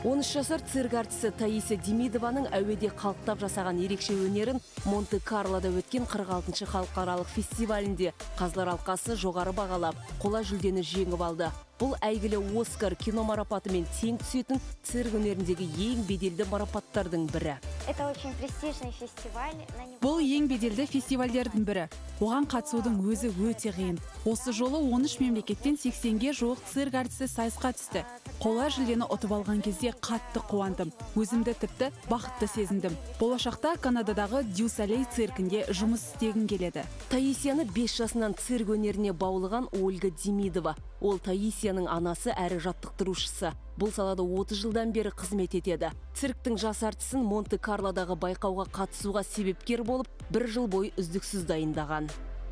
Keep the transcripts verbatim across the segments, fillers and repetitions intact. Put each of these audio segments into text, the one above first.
он үш жасар цирк әртісі Таисия Демидованың әуеде қалықтап жасаған ерекше өнерін Монте-Карлода өткен қырық алтыншы халықаралық фестивалінде Қазылар алқасы жоғары бағалап, қола жүлдені жеңіп алды. Бұл әйгілі Оскар кино марапатымен тең түсетін цирк өнеріндегі ең беделді марапаттардың бірі. Это очень престижный фестиваль. Бұл ең беделді фестивальдердің бірі. Оған қатысудың өзі өте қиын. Осы жолы он үш мемлекеттен сексенге жуық цирк әртісі сайысқа түсті. Қола жүлдені ұтып алған кезде қатты қуандым. Өзімді тіпті бақытты сезіндім. Болашақта Канададағы Дю Солей циркінде жұмыс істегім келеді. Таисияны бес жасынан цирк өнеріне баулыған Ольга Демидова. Ол Таисияның анасы әрі жаттықтырушысы. Бұл салада отыз жылдан бері қызмет етеді. Цирктің жас әртісін Монте-Карлодағы байқауға қатысуға себепкер болып, бір жыл бойы үздіксіз дайындаған.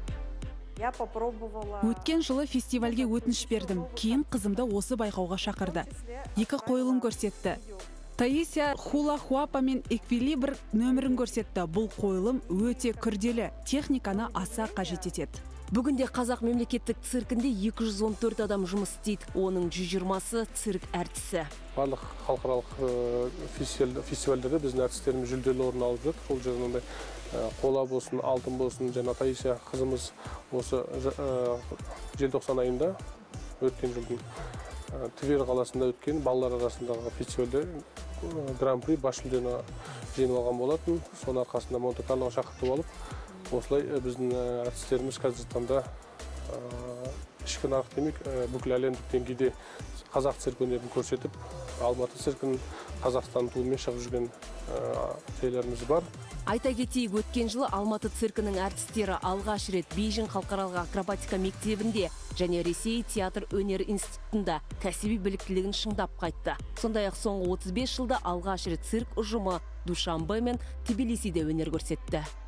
Өткен жылы фестивальге өтініш бердім. Кейін қызымды осы байқауға шақырды. Екі қойылым көрсетті. Таисия хула-хуапа мен эквилибр нөмірін көрсетті. Бұл қойылым өте күрделі, техниканы аса қажет етеді. Бүгінде Қазақ мемлекеттік циркінде екі жүз он төрт адам жұмыс істейді. Оның жүз жиырмасы цирк әртісі. Барлық халықаралық фестивальдерде біздің әртістеріміз жүлделі орын алып жүр. Ол жерінде қола болсын, алтын болсын, және Таисия қызымыз осы желтоқсан айында өткен жылдың Твер қаласында өткен балалар арасындағы фестивальде гран-при бас жүлдені жеңіп алған болатын. Соның арқасында Монте-Карлоға шақыртып алып, осылай біздің әртістеріміз қазіргі таңда ішкі нарық демек бүкіл әлемдік деңгейде қазақ цирк өнерін көрсетіп, Алматы циркін Қазақстан туымен шығып жүрген жерлеріміз бар. Айта кетейік, өткен жылы Алматы циркінің әртістері алғаш рет Бейжің халықаралық акробатика мектебінде және Ресей театр өнер институтында кәсіби біліктілігін шыңдап қайтты. Сондай-ақ соңғы отыз бес жылда алғаш рет цирк ұжымы Душанбе мен Тбилисиде өнер көрсетті.